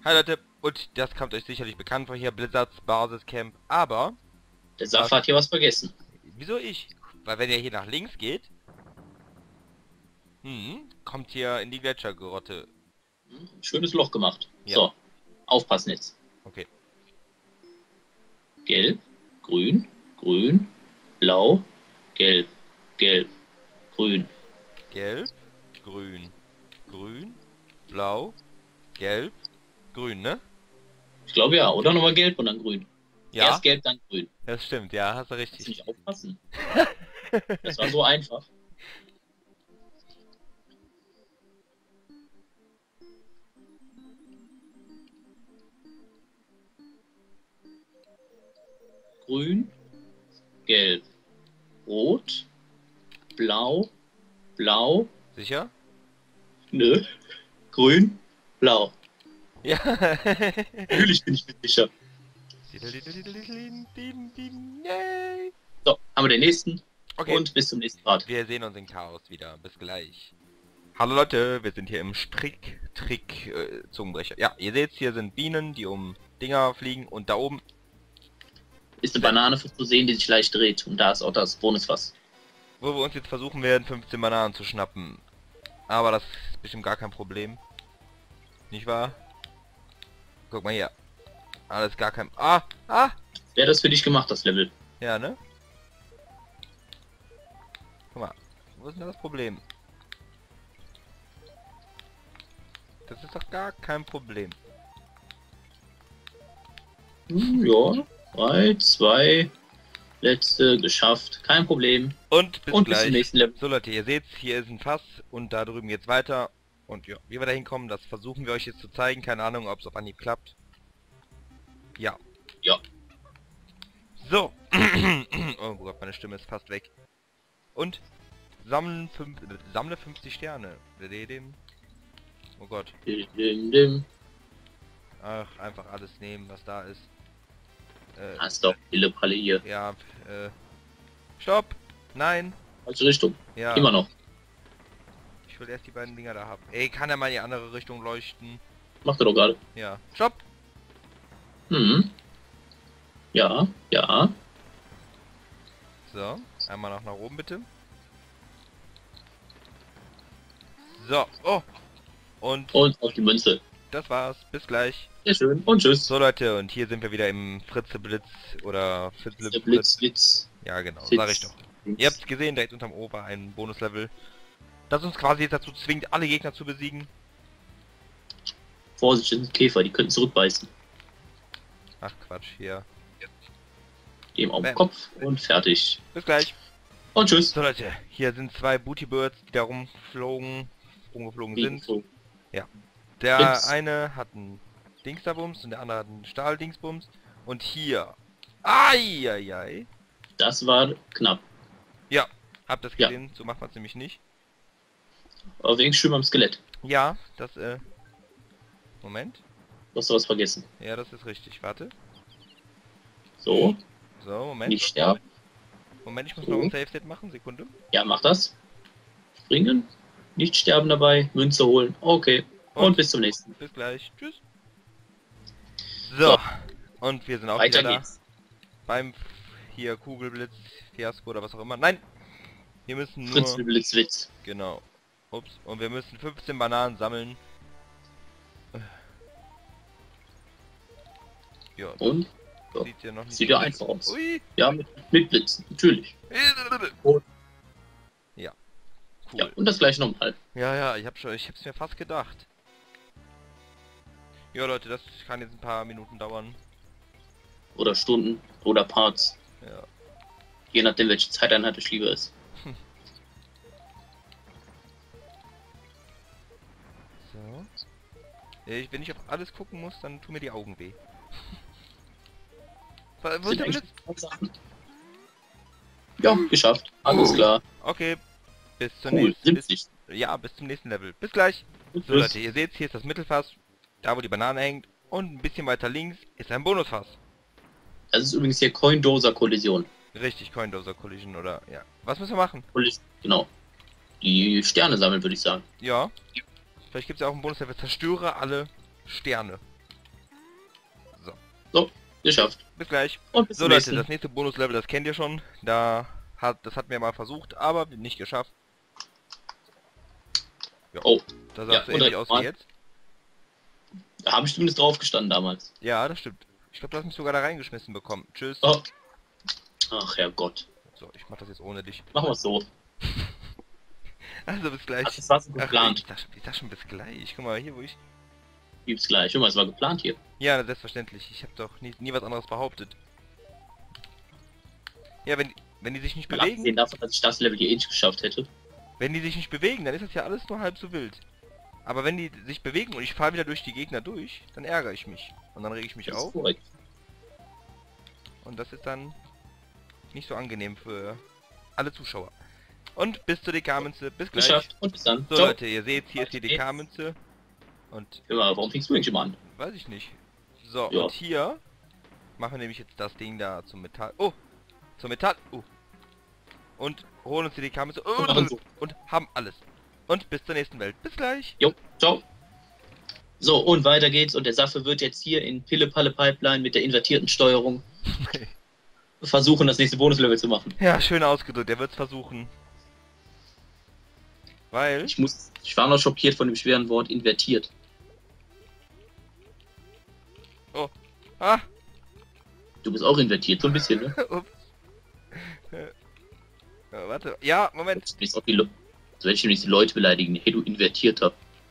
Hi Leute, und das kommt euch sicherlich bekannt vor hier, Blizzards Basiscamp, aber... Der Safa hat hier was vergessen. Wieso ich? Weil wenn ihr hier nach links geht, kommt hier in die Gletschergrotte. Schönes Loch gemacht. Ja. So, aufpassen jetzt. Okay. Gelb, grün, grün, blau, gelb, gelb, grün. Gelb, grün, grün, blau, gelb, grün, ne? Ich glaube ja, oder nochmal gelb und dann grün. Ja, Erst gelb, dann grün. das stimmt, ja, hast du Kannst du richtig. nicht aufpassen? Das war so einfach. Grün, gelb, rot, blau, blau, Sicher? nö, grün, blau. Ja. Natürlich bin ich mir sicher. Yay. So, haben wir den nächsten. Okay, Und bis zum nächsten Part. wir sehen uns in Chaos wieder. Bis gleich. Hallo Leute, wir sind hier im Strick-Trick-Zungenbrecher. Ja, ihr seht, hier sind Bienen, die um Dinger fliegen und da oben... Ist eine Banane zu sehen, die sich leicht dreht. Und da ist auch das Bonusfass. wo wir uns jetzt versuchen werden, 15 Bananen zu schnappen. Aber das ist bestimmt gar kein Problem. Nicht wahr? Guck mal hier. Alles gar kein... Ah! Wer hat das für dich gemacht, das Level? Ja, ne? Guck mal. Wo ist denn das Problem? Das ist doch gar kein Problem. Ja. 3, 2, letzte, geschafft. Kein Problem. Und bis Und bis gleich. zum nächsten Level. So Leute, ihr seht, hier ist ein Fass und da drüben geht's weiter. Und ja, wie wir da hinkommen, das versuchen wir euch jetzt zu zeigen. Keine Ahnung, ob es auf Anhieb klappt. Ja. Ja. So. Oh Gott, meine Stimme ist fast weg. Und sammle 50 Sterne. Oh Gott. Ach, einfach alles nehmen, was da ist. Hast doch Pille Palle hier. Ja, Stopp! Nein! Falsche Richtung. Ja. Immer noch. Ich will erst die beiden Dinger da haben. Ey, kann er mal in die andere Richtung leuchten? Macht er doch gerade. Ja. Stopp! Mhm. Ja, ja. So, einmal noch nach oben bitte. So, oh! Und Und auf die Münze. das war's. Bis gleich. Sehr schön. Und tschüss. So Leute, und hier sind wir wieder im Fritze-Blitz oder Der Fitzle-Blitz. Blitz. Ja genau, Fitz. sag ich doch. Ihr habt gesehen, direkt unterm O war ein Bonuslevel, das uns quasi jetzt dazu zwingt, alle Gegner zu besiegen. Vorsicht, das sind Käfer, die könnten zurückbeißen. Ach Quatsch, hier. Dem auf den Bam. Kopf und fertig. Bis gleich. Und tschüss. So Leute, hier sind zwei Booty Birds, die da rumgeflogen sind. So. Der Dingsbums. eine hat einen Dingsterbums und der andere hat einen Stahldingsbums. Und hier. Eieiei. Das war knapp. Ja, habt ihr das Ja. gesehen? So macht man es nämlich nicht. Aber wenigstens schön am Skelett. Ja, das, Moment. Du hast du was vergessen. Ja, das ist richtig. Warte. So, So, Moment. nicht sterben. Moment, ich muss So. noch ein Save-State machen. Sekunde. Ja, mach das. Springen. Nicht sterben dabei. Münze holen. Okay. Und bis zum nächsten. Bis gleich. Tschüss. So. So. Und wir sind auch Weiter wieder da. geht's. Beim hier Kugelblitz, Fiasko oder was auch immer. Nein! Wir müssen nur... Fritz Blitzwitz. Genau. Ups. Und wir müssen 15 Bananen sammeln. Ja, das Und? So. sieht ja noch nicht Sieht so ja schlecht einfach aus. Ui! Ja, mit Blitzen. Natürlich. Und- Ja. Cool. Ja, und das gleiche nochmal. Ja, ich hab's mir fast gedacht. Ja Leute, das kann jetzt ein paar Minuten dauern. Oder Stunden. Oder Parts. Ja. Je nachdem, welche Zeiteinheit es lieber ist. So. Wenn ich auf alles gucken muss, dann tun mir die Augen weh. Wo ist Sind der eigentlich Blitz? tolle Sachen. Ja, geschafft. Alles klar. Okay. Bis zur Cool. nächsten. 70. Ja, bis zum nächsten Level. Bis gleich. So Tschüss. Leute, ihr seht, hier ist das Mittelfass. Da wo die Banane hängt. Und ein bisschen weiter links ist ein Bonusfass. Das ist übrigens hier Coin-Doser-Kollision. Richtig, Coindoser Collision oder ja. Was müssen wir machen? Genau. Die Sterne sammeln, würde ich sagen. Ja. Vielleicht gibt es ja auch einen Bonuslevel. Zerstöre alle Sterne. So, geschafft. Bis gleich. Und bis So zum Leute, nächsten. das nächste Bonuslevel, das kennt ihr schon. Das hatten wir mal versucht, aber nicht geschafft. Ja. Oh, Da ja, sahst du und ähnlich aus wie mal. jetzt. Da habe ich zumindest drauf gestanden damals. Ja, das stimmt. Ich glaube, du hast mich sogar da reingeschmissen bekommen. Tschüss. Oh. Ach, Herrgott. So, ich mach das jetzt ohne dich. Machen wir es so. Also bis gleich. Ach, das war so Ach, geplant. ich sag schon bis gleich. Guck mal, hier wo ich... Gibt's gleich. Guck mal, es war geplant hier. Ja, selbstverständlich. Ich habe doch nie was anderes behauptet. Ja, wenn die sich nicht Mal bewegen... abgesehen davon, dass ich das Level hier eh nicht geschafft hätte. Wenn die sich nicht bewegen, dann ist das ja alles nur halb so wild. Aber wenn die sich bewegen und ich fahre wieder durch die Gegner durch, dann ärgere ich mich. Und dann rege ich mich Das ist auf. korrekt. Und das ist dann nicht so angenehm für alle Zuschauer. Und bis zur DK-Münze. Bis gleich. Geschafft. Und bis dann. So Ciao. Leute, ihr seht, hier ist die DK-Münze. Und Hör mal, warum fängst du eigentlich immer an? weiß ich nicht. So, Ja. und hier machen wir nämlich jetzt das Ding da zum Metall. Oh! Zum Metall. Oh! Und holen uns die DK-Münze. Und machen so. Und haben alles. Und bis zur nächsten Welt. Bis gleich. Jo, ciao. So, und weiter geht's. Und der Saffe wird jetzt hier in Pille-Palle-Pipeline mit der invertierten Steuerung versuchen, das nächste Bonuslevel zu machen. Ja, schön ausgedrückt. Er wird's versuchen. Weil... Ich war noch schockiert von dem schweren Wort invertiert. Oh. Ah! Du bist auch invertiert, so ein bisschen, ne? Ups. Ja, warte. Ja, Moment. So werde ich nämlich die Leute beleidigen. Hey, du Invertierter.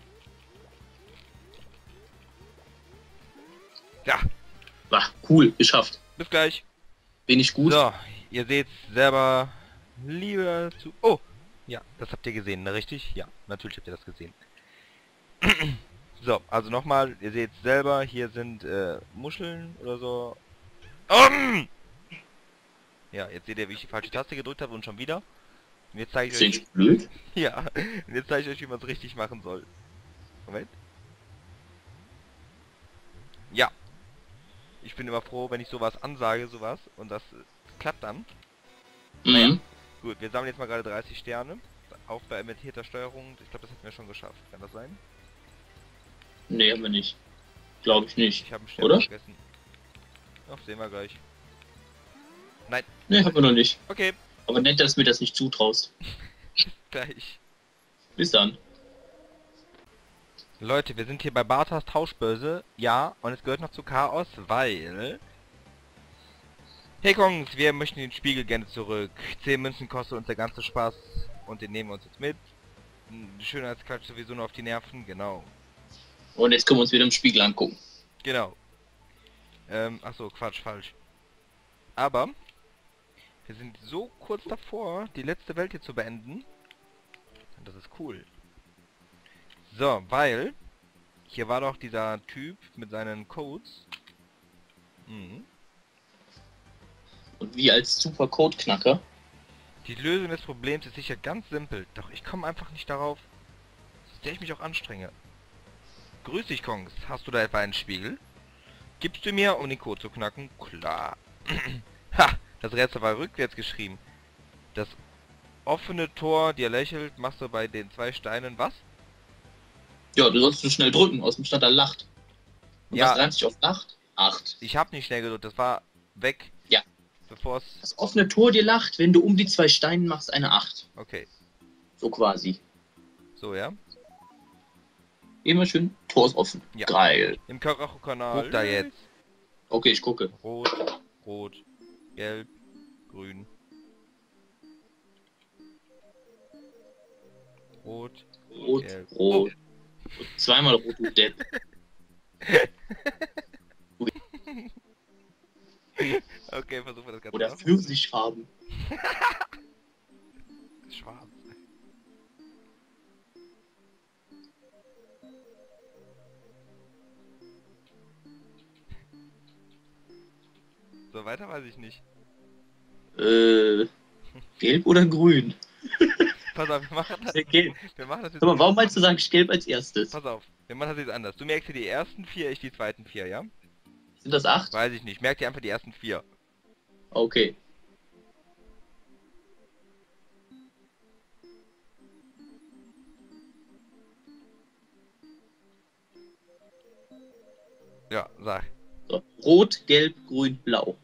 Ja, War cool, geschafft. bis gleich. Bin ich gut? So, ihr seht selber lieber zu... Oh! Ja, das habt ihr gesehen, ne? Richtig? Ja, natürlich habt ihr das gesehen. So, also nochmal, ihr seht selber, hier sind Muscheln oder so. Ja, jetzt seht ihr, wie ich die falsche Taste gedrückt habe und schon wieder. Und jetzt zeige ich Ist euch... nicht blöd? Ja, und jetzt zeige ich euch, wie man es richtig machen soll. Moment. Ja. Ich bin immer froh, wenn ich sowas ansage, sowas, und das klappt dann. Naja. Mhm. Gut, wir sammeln jetzt mal gerade 30 Sterne. Auch bei invertierter Steuerung. Ich glaube, das hätten wir schon geschafft. Kann das sein? Nee, haben wir nicht. Glaube ich nicht. Ich habe einen Stern Oder? vergessen. Ach, sehen wir gleich. Nein. Nee, haben wir noch nicht. Okay, Aber nett, dass du mir das nicht zutraust. gleich. Bis dann. Leute, wir sind hier bei Bartas Tauschbörse. Ja, und es gehört noch zu Chaos, weil... Hey Kongs, wir möchten den Spiegel gerne zurück. 10 Münzen kostet uns der ganze Spaß und den nehmen wir uns jetzt mit. Die Schönheitsklatsch sowieso nur auf die Nerven, genau. Und jetzt können wir uns wieder im Spiegel angucken. Genau. Achso, Quatsch, falsch. Aber wir sind so kurz davor, die letzte Welt hier zu beenden. Und das ist cool. So, weil hier war doch dieser Typ mit seinen Codes. Mhm. Und wir als Super-Code-Knacker. Die Lösung des Problems ist sicher ganz simpel, doch ich komme einfach nicht darauf, so sehr ich mich auch anstrenge. Grüß dich, Kongs. Hast du da etwa einen Spiegel? Gibst du mir, um den Code zu knacken? Klar. Ha! Das Rätsel war rückwärts geschrieben. Das offene Tor, dir lächelt, machst du bei den 2 Steinen was? Ja, du sollst nur schnell drücken. Aus dem Stand da lacht. Und Ja. was reimt sich auf Nacht? 8. Ich hab nicht schnell gedrückt, das war weg. Ja. Bevor es... Das offene Tor dir lacht, wenn du um die 2 Steine machst, eine 8. Okay. So quasi. So, ja. Immer schön, Tor ist offen. Ja. Geil. Im Karacho-Kanal. Guck da jetzt. Okay, ich gucke. Rot, rot, gelb, grün. Rot, Rot, gelb. rot. Und zweimal rot, du Depp. Okay, versuchen wir das Ganze Oder noch. Pfirsichfarben. Schwarz. So, weiter weiß ich nicht. Gelb oder grün? Pass auf, wir machen das. Gelb. Wir machen das jetzt. Sag mal, warum meinst du, sag ich gelb als erstes? Pass auf, wir machen das jetzt anders. Du merkst dir die ersten 4, ich die zweiten 4, ja? Sind das 8? Weiß ich nicht. Merk dir einfach die ersten 4. Okay. Ja, sag. So. Rot, Gelb, Grün, Blau.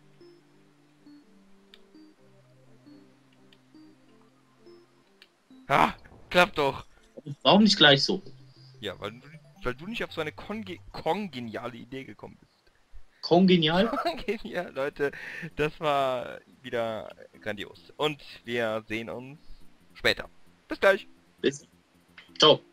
Ah, klappt doch. Warum nicht gleich so? Ja, weil du nicht auf so eine kongeniale Idee gekommen bist. Kongenial? Genial, Leute. Das war wieder grandios. Und wir sehen uns später. Bis gleich. Bis. Ciao.